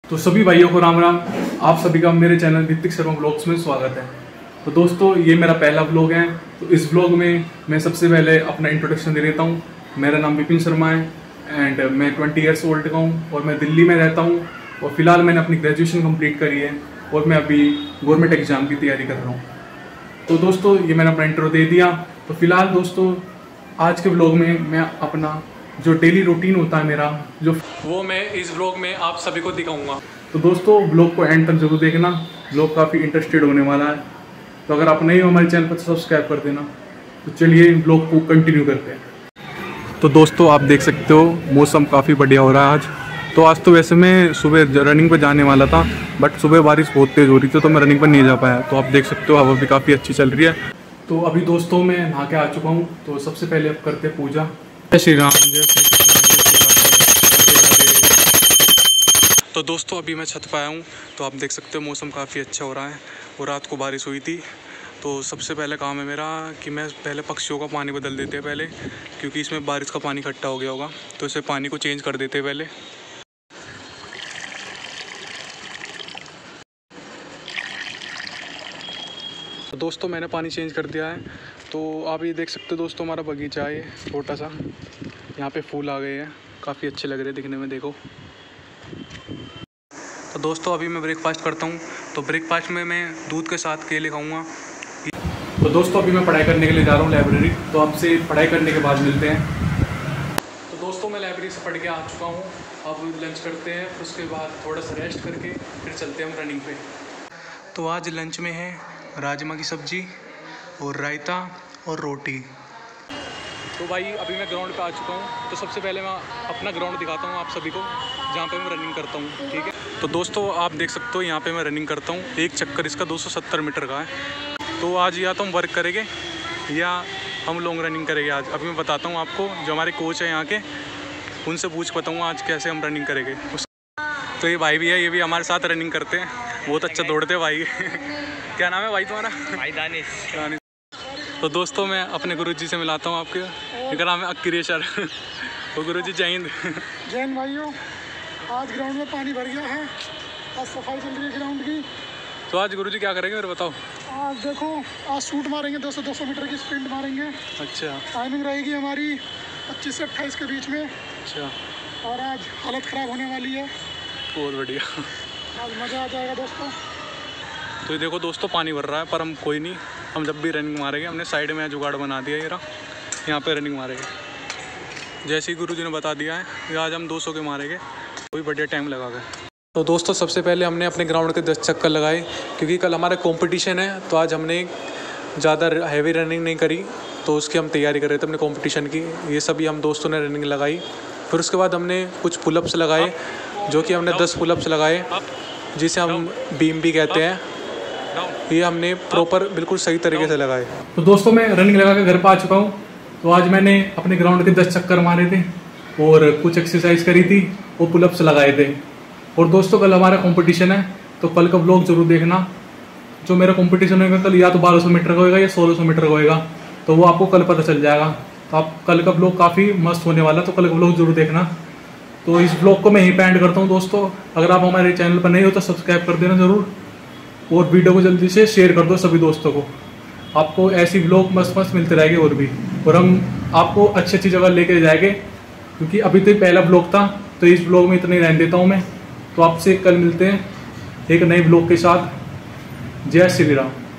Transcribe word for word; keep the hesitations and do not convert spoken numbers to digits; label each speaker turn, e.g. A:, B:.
A: तो सभी भाइयों को राम राम। आप सभी का मेरे चैनल ऋतिक शर्मा ब्लॉग्स में स्वागत है। तो दोस्तों ये मेरा पहला ब्लॉग है। तो इस ब्लॉग में मैं सबसे पहले अपना इंट्रोडक्शन दे देता हूँ। मेरा नाम विपिन शर्मा है एंड मैं ट्वेंटी ईयर्स ओल्ड का हूँ और मैं दिल्ली में रहता हूँ और फिलहाल मैंने अपनी ग्रेजुएशन कंप्लीट करी है और मैं अभी गवर्नमेंट एग्जाम की तैयारी कर रहा हूँ। तो दोस्तों ये मैंने अपना इंट्रो दे दिया। तो फिलहाल दोस्तों आज के ब्लॉग में मैं अपना जो डेली रूटीन होता है मेरा जो वो मैं इस ब्लॉग में आप सभी को दिखाऊंगा। तो दोस्तों ब्लॉग को एंड तक जरूर देखना, ब्लॉग काफ़ी इंटरेस्टेड होने वाला है। तो अगर आप नहीं हो हमारे चैनल पर तो सब्सक्राइब कर देना। तो चलिए ब्लॉग को कंटिन्यू करते हैं। तो दोस्तों आप देख सकते हो मौसम काफ़ी बढ़िया हो रहा है आज। तो आज तो वैसे मैं सुबह रनिंग पर जाने वाला था बट सुबह बारिश बहुत तेज़ हो रही थी तो मैं रनिंग पर नहीं जा पाया। तो आप देख सकते हो हवा भी काफ़ी अच्छी चल रही है। तो अभी दोस्तों मैं नहा के आ चुका हूँ। तो सबसे पहले अब करते हैं पूजा। जय श्री राम, जय श्री कृष्ण, जय श्री राधे। तो दोस्तों अभी मैं छत पर आया हूँ। तो आप देख सकते हो मौसम काफ़ी अच्छा हो रहा है और रात को बारिश हुई थी। तो सबसे पहले काम है मेरा कि मैं पहले पक्षियों का पानी बदल देते हैं पहले, क्योंकि इसमें बारिश का पानी इकट्ठा हो गया होगा। तो इसे पानी को चेंज कर देते हैं पहले। तो दोस्तों मैंने पानी चेंज कर दिया है। तो आप ये देख सकते हो दोस्तों हमारा बगीचा है छोटा सा। यहाँ पे फूल आ गए हैं, काफ़ी अच्छे लग रहे हैं दिखने में, देखो। तो दोस्तों अभी मैं ब्रेकफास्ट करता हूँ। तो ब्रेकफास्ट में मैं दूध के साथ केले खाऊँगा। तो दोस्तों अभी मैं पढ़ाई करने के लिए जा रहा हूँ लाइब्रेरी। तो आपसे पढ़ाई करने के बाद मिलते हैं। तो दोस्तों मैं लाइब्रेरी से पढ़ के आ चुका हूँ। अब लंच करते हैं, फिर उसके बाद थोड़ा सा रेस्ट करके फिर चलते हैं हम रनिंग पे। तो आज लंच में है राजमा की सब्ज़ी और रायता और रोटी। तो भाई अभी मैं ग्राउंड पे आ चुका हूँ। तो सबसे पहले मैं अपना ग्राउंड दिखाता हूँ आप सभी को, जहाँ पे मैं रनिंग करता हूँ, ठीक है। तो दोस्तों आप देख सकते हो यहाँ पे मैं रनिंग करता हूँ। एक चक्कर इसका दो सौ सत्तर मीटर का है। तो आज या तो हम वर्क करेंगे या हम लॉन्ग रनिंग करेंगे आज। अभी मैं बताता हूँ आपको, जो हमारे कोच हैं यहाँ के उनसे पूछ बताऊँगा आज कैसे हम रनिंग करेंगे। तो ये भाई भी है, ये भी हमारे साथ रनिंग करते हैं, बहुत अच्छा दौड़ते हैं भाई। क्या नाम है भाई तुम्हारा?
B: भाई दानिश।
A: दानिश। तो दोस्तों मैं अपने गुरुजी से मिलाता हूँ आपके। इनका नाम है अक्किरेशर। तो गुरुजी जय हिंद।
C: जय हिंद भाइयों। आज ग्राउंड में पानी भर गया है, आज सफाई चल रही है ग्राउंड की।
A: तो आज गुरुजी क्या करेंगे मेरे बताओ?
C: आज देखो आज शूट मारेंगे, दो सौ दो सौ मीटर की स्प्रिंट मारेंगे।
A: अच्छा।
C: टाइमिंग रहेगी हमारी पच्चीस से अट्ठाईस के बीच में।
A: अच्छा।
C: और आज हालत ख़राब होने वाली है।
A: बहुत बढ़िया,
C: आज मज़ा आ जाएगा दोस्तों।
A: तो ये देखो दोस्तों पानी भर रहा है पर हम कोई नहीं, हम जब भी रनिंग मारेंगे हमने साइड में जुगाड़ बना दिया। ये रहा, यहाँ पे रनिंग मारेंगे जैसे ही गुरुजी ने बता दिया है। आज हम दो सौ के मारेंगे, कोई बढ़िया टाइम लगा गए। तो दोस्तों सबसे पहले हमने अपने ग्राउंड के दस चक्कर लगाए, क्योंकि कल हमारा कंपटीशन है। तो आज हमने ज़्यादा हैवी रनिंग नहीं करी, तो उसकी हम तैयारी कर रहे थे अपने कंपटीशन की। ये सभी हम दोस्तों ने रनिंग लगाई। फिर उसके बाद हमने कुछ पुलअप्स लगाए, जो कि हमने दस पुलअप्स लगाए, जिसे हम बीम भी कहते हैं। ये हमने प्रॉपर बिल्कुल सही तरीके से लगाए। तो दोस्तों मैं रनिंग लगा के घर पर आ चुका हूँ। तो आज मैंने अपने ग्राउंड के दस चक्कर मारे थे और कुछ एक्सरसाइज करी थी और पुलअप्स लगाए थे। और दोस्तों कल हमारा कंपटीशन है, तो कल का ब्लॉग जरूर देखना। जो मेरा कंपटीशन होगा कल या तो बारह सौ मीटर का होगा या सोलह सौ मीटर का होगा, तो वो आपको कल पता चल जाएगा। तो आप कल का ब्लॉग काफ़ी मस्त होने वाला है, तो कल का ब्लॉग जरूर देखना। तो इस ब्लॉग को मैं यहीं पे एंड करता हूँ दोस्तों। अगर आप हमारे चैनल पर नहीं हो तो सब्सक्राइब कर देना ज़रूर और वीडियो को जल्दी से शेयर कर दो सभी दोस्तों को। आपको ऐसी ब्लॉग मस्त मस्त मिलते रहेंगे और भी, और हम आपको अच्छी अच्छी जगह लेके जाएंगे, क्योंकि अभी तो पहला ब्लॉग था। तो इस ब्लॉग में इतना ही रहने देता हूँ मैं। तो आपसे कल मिलते हैं एक नए ब्लॉग के साथ। जय श्री राम।